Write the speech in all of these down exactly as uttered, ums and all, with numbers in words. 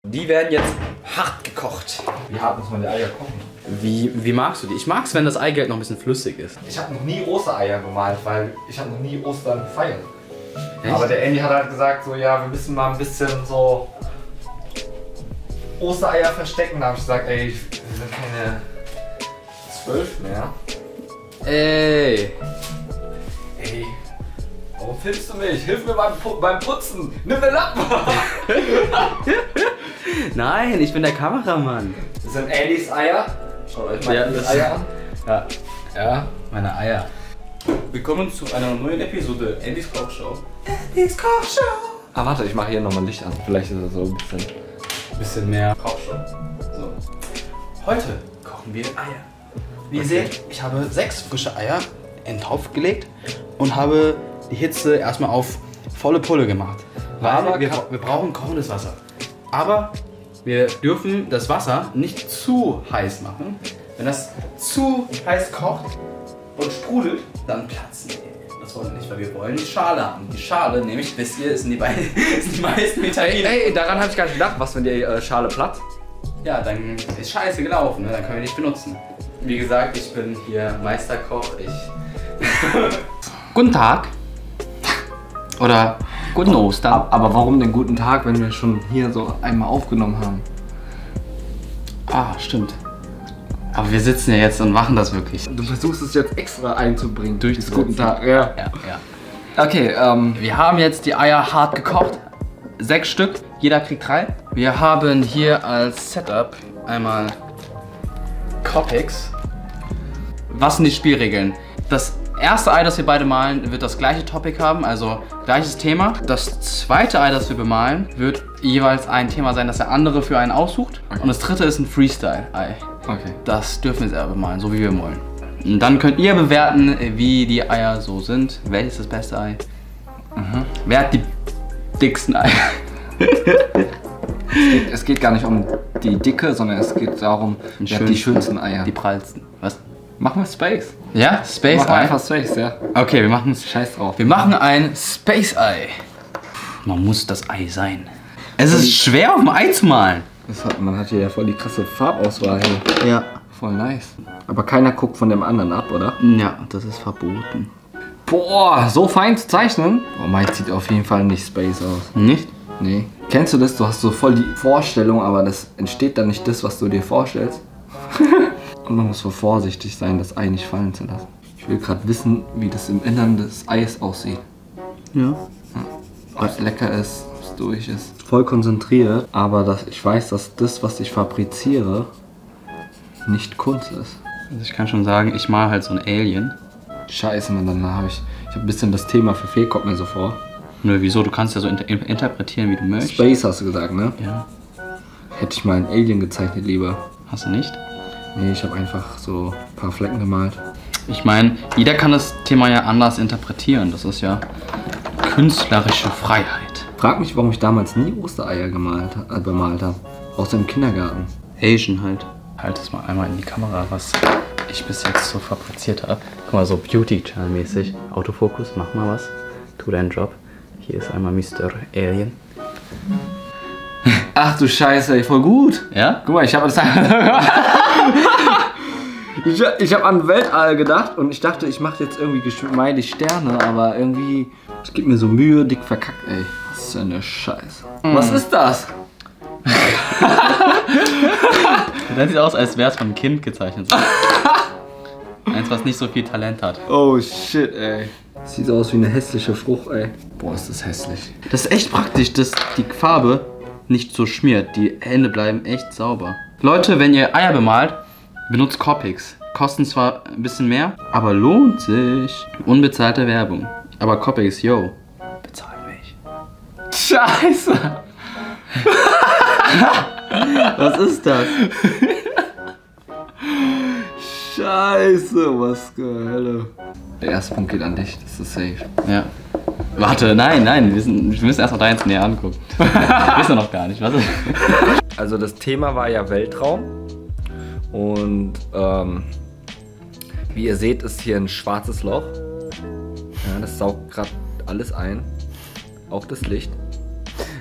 Die werden jetzt hart gekocht. Wie hart muss man die Eier kochen? Wie, wie magst du die? Ich mag es, wenn das Eigelb noch ein bisschen flüssig ist. Ich habe noch nie Ostereier bemalt, weil ich habe noch nie Ostern gefeiert. Echt? Aber der Andy hat halt gesagt, so ja, wir müssen mal ein bisschen so Ostereier verstecken. Da habe ich gesagt, ey, wir sind keine zwölf mehr. Ey. Ey, warum filmst du mich? Hilf mir beim, beim Putzen. Nimm den Lappen. Nein, ich bin der Kameramann. Das sind Andys Eier. Schaut euch mal Ja, die das- Eier an. Ja. Ja, meine Eier. Willkommen zu einer neuen Episode Andys Kochshow. Andys Kochshow. Ah, warte, ich mache hier nochmal Licht an. Vielleicht ist es so ein bisschen. Ein bisschen mehr Kochshow. So. Heute kochen wir Eier. Wie ihr Okay. seht, ich habe sechs frische Eier in den Topf gelegt und habe die Hitze erstmal auf volle Pulle gemacht. Weil Aber wir, kann- wir brauchen kochendes Wasser. Aber wir dürfen das Wasser nicht zu heiß machen. Wenn das zu heiß kocht und sprudelt, dann platzen die. Das wollen wir nicht, weil wir wollen die Schale haben. Die Schale, nämlich, wisst ihr, sind die, bei, sind die meisten Vitamine. Ey, daran habe ich gar nicht gedacht. Was, wenn die äh, Schale platt? Ja, dann ist scheiße gelaufen, ne? Dann können wir nicht benutzen. Wie gesagt, ich bin hier Meisterkoch, ich... Guten Tag. Oder guten Ostern. Aber warum den guten Tag, wenn wir schon hier so einmal aufgenommen haben? Ah, stimmt. Aber wir sitzen ja jetzt und machen das wirklich. Du versuchst es jetzt extra einzubringen. Durchzusetzen. Guten Tag, ja. Ja, ja. Okay, ähm, Wir haben jetzt die Eier hart gekocht. Sechs Stück, jeder kriegt drei. Wir haben hier als Setup einmal Copics. Was sind die Spielregeln? Das erste Ei, das wir beide malen, wird das gleiche Topic haben, also gleiches Thema. Das zweite Ei, das wir bemalen, wird jeweils ein Thema sein, das der andere für einen aussucht. Okay. Und das dritte ist ein Freestyle-Ei. okay. Das dürfen wir selber bemalen, so wie wir wollen. Und dann könnt ihr bewerten, wie die Eier so sind. Welches ist das beste Ei? Mhm. Wer hat die dicksten Eier? Es geht gar nicht um die Dicke, sondern es geht darum, wer hat die schönsten Eier. Die prallsten. Was? Machen wir Space. Ja? Space Machen wir Ei? einfach Space, ja. Okay, wir machen Scheiß drauf. wir machen ein Space Ei. Man muss das Ei sein. Es ist schwer auf dem Ei zu malen. Das hat, man hat hier ja voll die krasse Farbauswahl hier. Ja. Voll nice. Aber keiner guckt von dem anderen ab, oder? Ja, das ist verboten. Boah, so fein zu zeichnen. Oh, meins sieht auf jeden Fall nicht Space aus. Nicht? Nee. Kennst du das? Du hast so voll die Vorstellung, aber das entsteht dann nicht das, was du dir vorstellst. Und man muss so vorsichtig sein, das Ei nicht fallen zu lassen. Ich will gerade wissen, wie das im Innern des Eis aussieht. Ja. Ob es lecker ist, ob es durch ist. Voll konzentriert, aber das, ich weiß, dass das, was ich fabriziere, nicht Kunst ist. Also ich kann schon sagen, ich mal halt so ein Alien. Scheiße, man, dann habe ich, ich habe ein bisschen das Thema verfehlt, kommt mir so vor. Nö, wieso? Du kannst ja so inter interpretieren, wie du möchtest. Space hast du gesagt, ne? Ja. Hätte ich mal ein Alien gezeichnet lieber. Hast du nicht? Nee, ich habe einfach so ein paar Flecken gemalt. Ich meine, jeder kann das Thema ja anders interpretieren. Das ist ja künstlerische Freiheit. Frag mich, warum ich damals nie Ostereier gemalt, äh, bemalt habe. Außer im Kindergarten. Asian halt. Halt es mal einmal in die Kamera, was ich bis jetzt so fabriziert habe. Guck mal, so Beauty-Channel-mäßig. Autofokus, mach mal was. Tu deinen Job. Hier ist einmal Mister Alien. Ach du Scheiße, ey, voll gut. Ja? Guck mal, ich habe das. ich ich habe an Weltall gedacht und ich dachte, ich mache jetzt irgendwie geschmeidig Sterne, aber irgendwie. Es gibt mir so Mühe, dick verkackt, ey. Was ist denn eine Scheiße? Mm. Was ist das? Das sieht aus, als wäre es von einem Kind gezeichnet. Eins, was nicht so viel Talent hat. Oh shit, ey. Sieht aus wie eine hässliche Frucht, ey. Boah, ist das hässlich. Das ist echt praktisch, dass die Farbe nicht so schmiert. Die Hände bleiben echt sauber. Leute, wenn ihr Eier bemalt, benutzt Copics. Kosten zwar ein bisschen mehr, aber lohnt sich. Unbezahlte Werbung. Aber Copics, yo, bezahlt mich. Scheiße! Was ist das? Scheiße, was zur Hölle. Der erste Punkt geht an dich, das ist safe. Ja. Warte, nein, nein, wir, sind, wir müssen erst mal deins näher angucken. Wissen wir noch gar nicht, was ist? Also das Thema war ja Weltraum und ähm, wie ihr seht, ist hier ein schwarzes Loch. Ja, das saugt gerade alles ein, auch das Licht.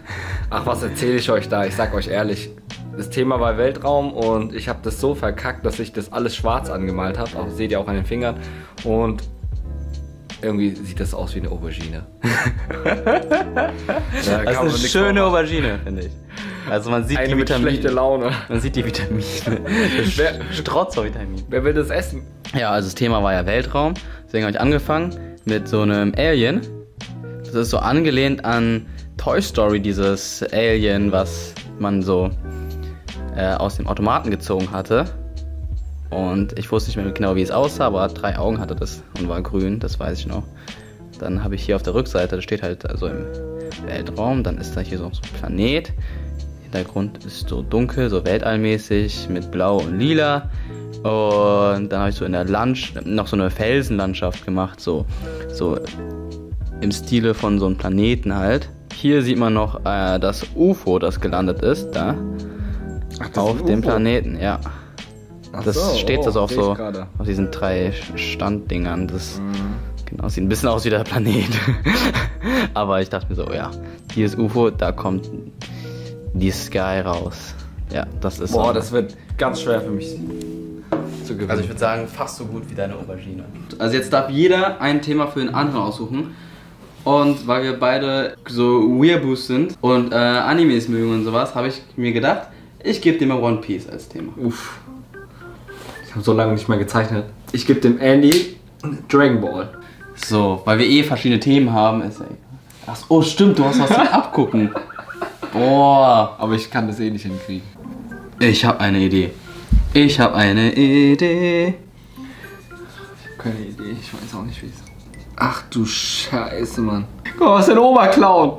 Ach, was erzähle ich euch da? Ich sag euch ehrlich, das Thema war Weltraum und ich habe das so verkackt, dass ich das alles schwarz angemalt habe. Auch seht ihr auch an den Fingern. Und irgendwie sieht das aus wie eine Aubergine. Da Das ist eine schöne Aubergine, finde ich. Also man sieht eine die mit Vitamine. schlechte Laune. Man sieht die Vitamine. Das Straußervitamin. Wer will das essen? Ja, also das Thema war ja Weltraum. Deswegen habe ich angefangen mit so einem Alien. Das ist so angelehnt an Toy Story, dieses Alien, was man so äh, aus dem Automaten gezogen hatte. Und ich wusste nicht mehr genau, wie es aussah, aber drei Augen hatte das und war grün, das weiß ich noch. Dann habe ich hier auf der Rückseite, das steht halt also im Weltraum, dann ist da hier so ein Planet. Hintergrund ist so dunkel, so weltallmäßig mit Blau und Lila. Und dann habe ich so in der Landschaft noch so eine Felsenlandschaft gemacht, so, so im Stile von so einem Planeten halt. Hier sieht man noch äh, das U F O, das gelandet ist, da. Ach, das auf ist ein dem U F O? Planeten, ja. Ach Das so, steht oh, das auf sehe ich so, gerade. auf diesen drei Standdingern. Das Mhm. genau, sieht ein bisschen aus wie der Planet. Aber ich dachte mir so, ja, hier ist U F O, da kommt die Sky raus. Ja, das ist Boah, so. das wird ganz schwer für mich zu gewinnen. Also ich würde sagen, fast so gut wie deine Aubergine. Also jetzt darf jeder ein Thema für den anderen aussuchen. Und weil wir beide so Weeaboos sind und äh, Animes mögen und sowas, habe ich mir gedacht, ich gebe dir mal One Piece als Thema. Uff. Ich habe so lange nicht mehr gezeichnet. Ich gebe dem Andy Dragon Ball. So, weil wir eh verschiedene Themen haben, ist ja egal. Ach, oh stimmt, du hast was zum Abgucken. Boah. Aber ich kann das eh nicht hinkriegen. Ich habe eine Idee. Ich habe eine Idee. Ich habe keine Idee, ich weiß auch nicht, wie es. Ach du Scheiße, Mann. Guck mal, was ist denn Oberclown?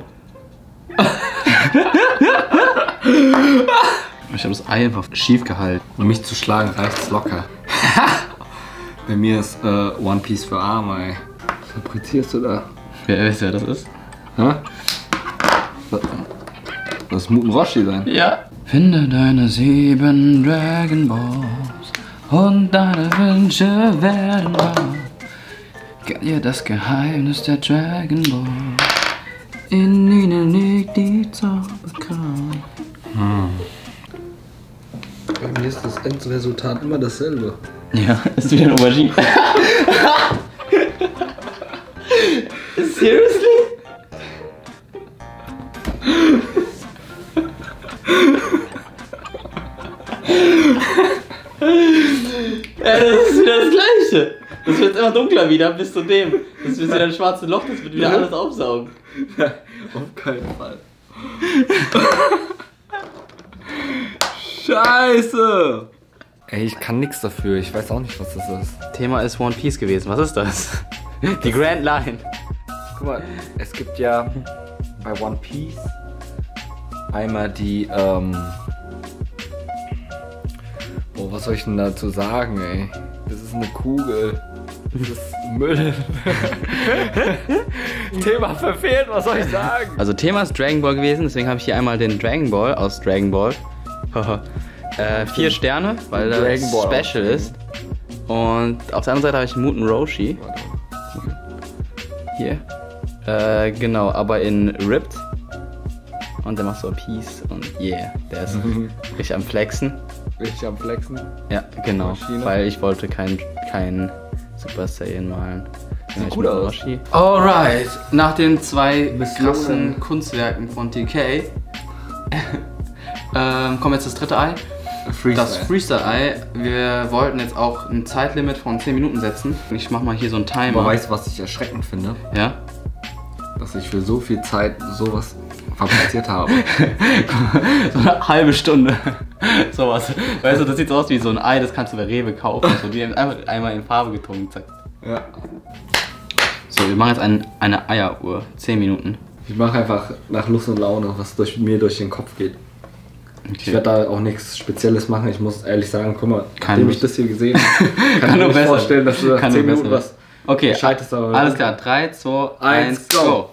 Ich habe das Ei einfach schief gehalten. Um mich zu schlagen reicht's locker. Bei mir ist äh, One Piece für Arme, ey. Was fabrizierst du da? Wer weiß, wer das ist? Hä? Das, das muss ein Roshi sein. Ja. Finde deine sieben Dragon Balls und deine Wünsche werden wahr. Gib dir das Geheimnis der Dragon Ball. In ihnen liegt die Zauberkraft. Hm. Bei mir ist das Endresultat immer dasselbe. Ja, ist wieder eine Aubergine. Seriously? Ja, das ist wieder das Gleiche. Das wird immer dunkler wieder bis zu dem. Das wird wieder ein schwarzes Loch, das wird wieder alles aufsaugen. Auf keinen Fall. Scheiße! Ey, ich kann nichts dafür. Ich weiß auch nicht, was das ist. Thema ist One Piece gewesen. Was ist das? Die Grand Line. Guck mal, es gibt ja bei One Piece einmal die, ähm... Oh, was soll ich denn dazu sagen, ey? Das ist eine Kugel. Das ist Müll. Thema verfehlt, was soll ich sagen? Also Thema ist Dragon Ball gewesen, deswegen habe ich hier einmal den Dragon Ball aus Dragon Ball. äh, vier Sterne, weil das Dragon Ball Special ist. Und auf der anderen Seite habe ich Muten Roshi. Hier. Äh, genau, aber in Ripped. Und der macht so Peace und yeah, der ist richtig am Flexen. Richtig am Flexen. Ja, genau, Maschine. weil ich wollte kein, kein Super Saiyan malen. Sieht Ich gut mit aus. Roshi. Alright, nach den zwei Misslungen. krassen Kunstwerken von T K ähm, kommt jetzt das dritte Ei. Das Freestyle-Ei. Wir wollten jetzt auch ein Zeitlimit von zehn Minuten setzen. Ich mach mal hier so einen Timer. Aber weißt du, was ich erschreckend finde? Ja? Dass ich für so viel Zeit sowas fabriziert habe. So eine halbe Stunde. Sowas. Weißt du, das sieht so aus wie so ein Ei, das kannst du bei Rewe kaufen. So, die haben einfach einmal in Farbe getrunken, zack. Ja. So, wir machen jetzt ein, eine Eieruhr. zehn Minuten. Ich mache einfach nach Lust und Laune, was durch mir durch den Kopf geht. Ich Okay. werde da auch nichts Spezielles machen. Ich muss ehrlich sagen, guck mal, Keine nachdem ich Lust. das hier gesehen habe, kann, Kann ich mir nur nicht besser. vorstellen, dass du nach Kann zehn nur Minuten besser. was Okay, Gescheites aber alles klar. drei, zwei, eins, Eins, go. go.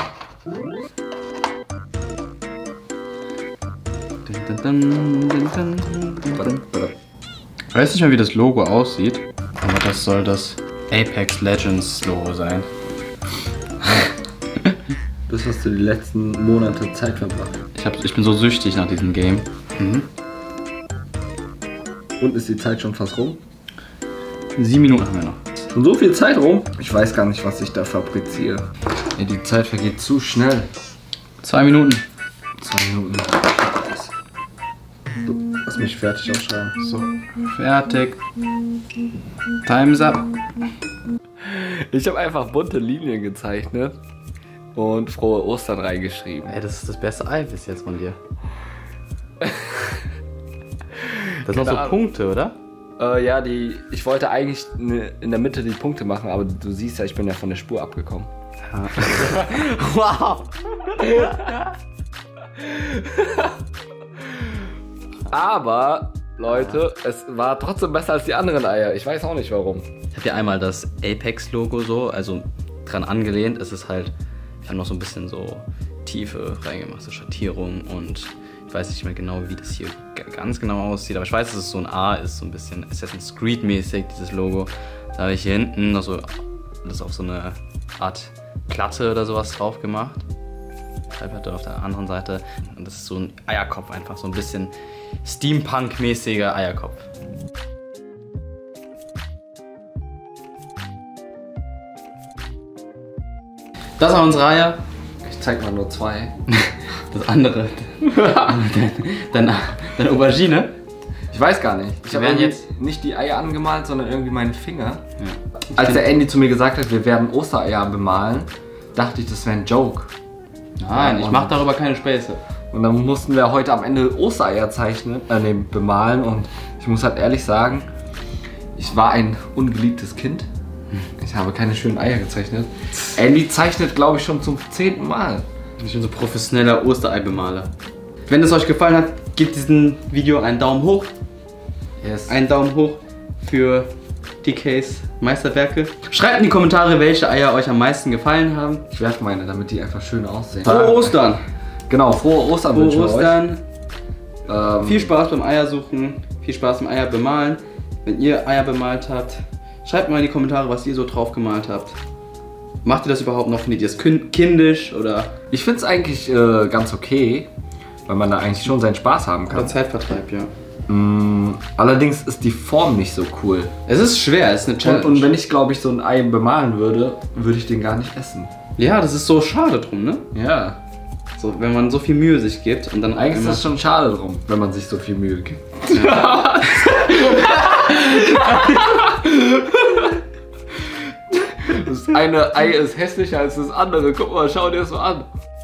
Dun, dun, dun, dun, dun, dun. Ich weiß nicht mehr, wie das Logo aussieht, aber das soll das Apex Legends Logo sein. Das das hast du die letzten Monate Zeit verbracht. Ich, hab, ich bin so süchtig nach diesem Game. Mhm. Und ist die Zeit schon fast rum? Sieben Minuten haben wir noch. Und so viel Zeit rum? Ich weiß gar nicht, was ich da fabriziere. Ja, die Zeit vergeht zu schnell. Zwei Minuten. Zwei Minuten. So, lass mich fertig aufschreiben. So, fertig. Time's up. Ich habe einfach bunte Linien gezeichnet und frohe Ostern reingeschrieben. Ey, das ist das beste Ei bis jetzt von dir. Das sind noch so Punkte, oder? Äh, ja, die. Ich wollte eigentlich ne, in der Mitte die Punkte machen, aber du siehst ja, ich bin ja von der Spur abgekommen. Ja. Wow! Aber, Leute, es war trotzdem besser als die anderen Eier. Ich weiß auch nicht warum. Ich habe hier einmal das Apex-Logo so, also dran angelehnt. Es ist halt, wir haben noch so ein bisschen so Tiefe reingemacht, so Schattierung und ich weiß nicht mehr genau, wie das hier ganz genau aussieht, aber ich weiß, dass es so ein A ist, so ein bisschen Assassin's Creed-mäßig, dieses Logo. Da habe ich hier hinten noch so, das auf so eine Art Platte oder sowas drauf gemacht. Schallplatte auf der anderen Seite. Und das ist so ein Eierkopf, einfach so ein bisschen Steampunk-mäßiger Eierkopf. Das war unsere Eier. Ich zeig mal nur zwei. Das andere. Deine, deine Aubergine. Ich weiß gar nicht. Ich Wir habe werden jetzt jetzt- nicht die Eier angemalt, sondern irgendwie meinen Finger. Ja. Als der Andy zu mir gesagt hat, wir werden Ostereier bemalen, dachte ich, das wäre ein Joke. Nein, ich mache darüber keine Späße. Und dann mussten wir heute am Ende Ostereier zeichnen, äh, nee, bemalen. Und ich muss halt ehrlich sagen, ich war ein ungeliebtes Kind. Ich habe keine schönen Eier gezeichnet. Andy zeichnet, glaube ich, schon zum zehnten Mal. Ich bin so professioneller Ostereibemaler. Wenn es euch gefallen hat, gebt diesem Video einen Daumen hoch. Yes. Einen Daumen hoch für D Ks Meisterwerke. Schreibt in die Kommentare, welche Eier euch am meisten gefallen haben. Ich werfe meine, damit die einfach schön aussehen. Frohe Ostern! Genau, frohe Ostern Frohe wünschen wir Ostern! euch. Ähm, Viel Spaß beim Eiersuchen, viel Spaß beim Eier bemalen. Wenn ihr Eier bemalt habt, schreibt mal in die Kommentare, was ihr so drauf gemalt habt. Macht ihr das überhaupt noch? Findet ihr es kindisch oder, Ich finde es eigentlich äh, ganz okay, weil man da eigentlich schon seinen Spaß haben oder kann. Zeitvertreib, ja? Mm, allerdings ist die Form nicht so cool. Es ist schwer, es ist eine Und, Challenge. und wenn ich, glaube ich, so ein Ei bemalen würde, würde ich den gar nicht essen. Ja, das ist so schade drum, ne? Ja. So, wenn man so viel Mühe sich gibt und dann Eigentlich ist immer- das schon schade drum, wenn man sich so viel Mühe gibt. Das eine Ei ist hässlicher als das andere. Guck mal, schau dir das mal an.